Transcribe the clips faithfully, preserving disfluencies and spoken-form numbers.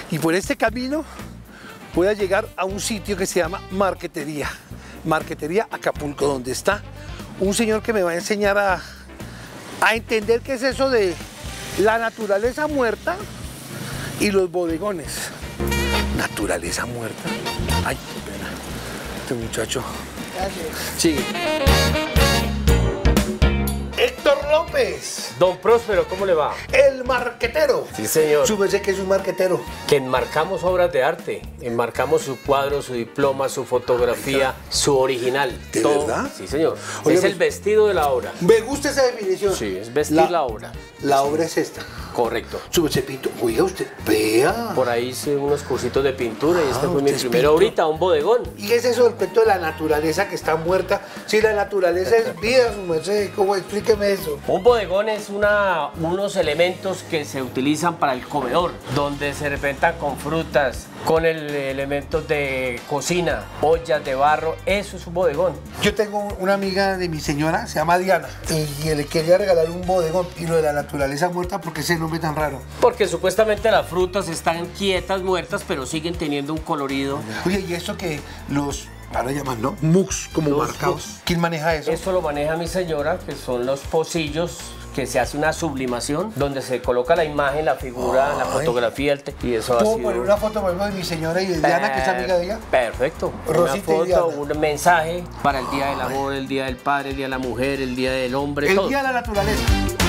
Y por este camino voy a llegar a un sitio que se llama Marquetería. Marquetería Acapulco, donde está un señor que me va a enseñar a, a entender qué es eso de la naturaleza muerta y los bodegones. Naturaleza muerta. Ay, qué pena. Este muchacho. Gracias. Sigue. Héctor López. Don Próspero, ¿cómo le va? El marquetero. Sí, señor. Súbese que es un marquetero. Que enmarcamos obras de arte. Enmarcamos su cuadro, su diploma, su fotografía, su original. ¿De todo. verdad? Sí, señor. Oye, es pues, el vestido de la obra. Me gusta esa definición. Sí, es vestir la, la obra. La obra es esta. Correcto. Súbese, Pito. Oiga usted, vea. Por ahí hice unos cursitos de pintura y este Ah, fue mi usted es primero pintor. ahorita, un bodegón. ¿Y es eso del cuento de la naturaleza que está muerta? Si la naturaleza es vida, su merced, ¿cómo? Explíqueme eso. Un bodegón es una, unos elementos que se utilizan para el comedor, donde se representan con frutas, con el elementos de cocina, ollas de barro. Eso es un bodegón. Yo tengo una amiga de mi señora, se llama Diana, y le quería regalar un bodegón y lo de la naturaleza muerta, porque ese nombre tan raro. Porque supuestamente las frutas están quietas, muertas, pero siguen teniendo un colorido. Oye, y eso que los, ahora llaman, ¿no? Mux, como Los marcados. mux. ¿Quién maneja eso? Eso lo maneja mi señora, que son los pocillos, que se hace una sublimación, donde se coloca la imagen, la figura, Ay. la fotografía, el te- y eso ha ¿Puedo sido... poner una foto, por ejemplo, de mi señora y de Diana, que es amiga de ella? Perfecto. Rosita y una Diana. foto, un mensaje para el Día del Amor, el Día del Padre, el Día de la Mujer, el Día del Hombre, El todo. día de la naturaleza.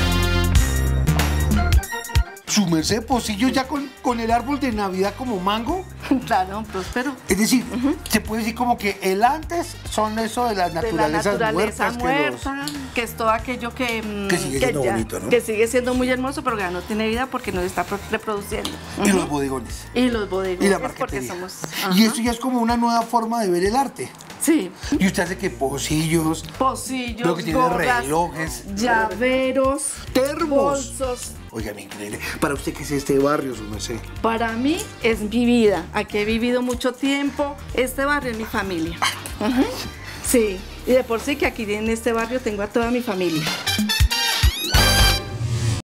Su merced, pocillo ya con, con el árbol de Navidad como mango. Claro, Próspero. Es decir, se puede decir como que el antes son eso de las De la naturalezas naturaleza muertas. muerta, Que que, es todo aquello que, mm, Que sigue siendo bonito, ¿no? que sigue siendo muy hermoso, pero que ya no tiene vida porque no se está pro- reproduciendo. los, y Ujú. los bodegones. Y los bodegones, Y la porque marquetería. somos... Y ajá. eso ya es como una nueva forma de ver el arte. Sí, Y usted hace que pocillos, pocillos, lo que tiene gorras, relojes, llaveros, termos. bolsos. Oiga, increíble. Para usted, ¿qué es este barrio, su merced? Para mí es mi vida. Aquí he vivido mucho tiempo. Este barrio es mi familia. Ujú. Sí, y de por sí que aquí en este barrio tengo a toda mi familia.